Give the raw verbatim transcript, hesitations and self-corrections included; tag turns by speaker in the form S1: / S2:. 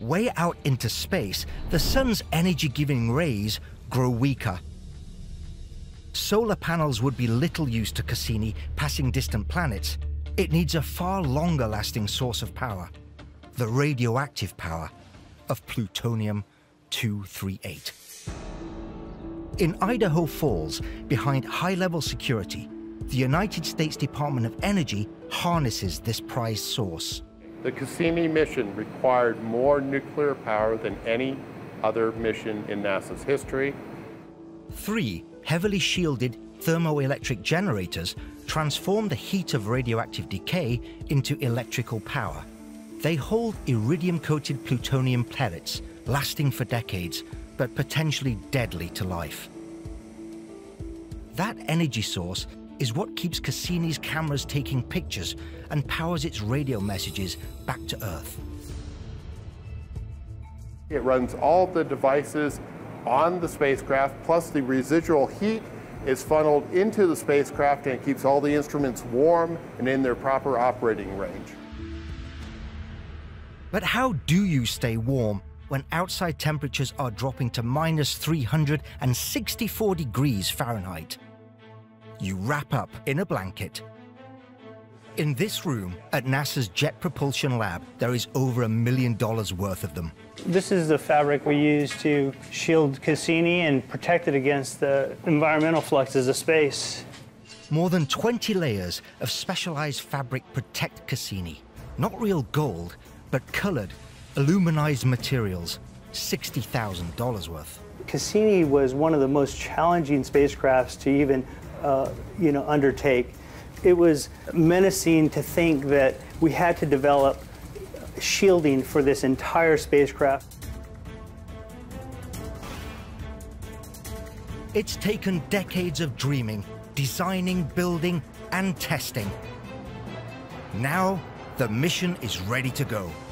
S1: Way out into space, the sun's energy-giving rays grow weaker. Solar panels would be little use to Cassini passing distant planets. It needs a far longer-lasting source of power, the radioactive power of plutonium two thirty-eight. In Idaho Falls, behind high-level security, the United States Department of Energy harnesses this prized source.
S2: The Cassini mission required more nuclear power than any other mission in NASA's history.
S1: Three heavily shielded thermoelectric generators transform the heat of radioactive decay into electrical power. They hold iridium-coated plutonium pellets, lasting for decades, but potentially deadly to life. That energy source is what keeps Cassini's cameras taking pictures and powers its radio messages back to Earth.
S2: It runs all the devices on the spacecraft, plus the residual heat is funneled into the spacecraft and it keeps all the instruments warm and in their proper operating range.
S1: But how do you stay warm when outside temperatures are dropping to minus three hundred sixty-four degrees Fahrenheit? You wrap up in a blanket. In this room at NASA's Jet Propulsion Lab, there is over a million dollars worth of them.
S3: This is the fabric we use to shield Cassini and protect it against the environmental fluxes of space.
S1: More than twenty layers of specialized fabric protect Cassini. Not real gold, but colored, aluminized materials, sixty thousand dollars worth.
S3: Cassini was one of the most challenging spacecrafts to even, uh, you know, undertake. It was menacing to think that we had to develop shielding for this entire spacecraft.
S1: It's taken decades of dreaming, designing, building, and testing. Now, the mission is ready to go.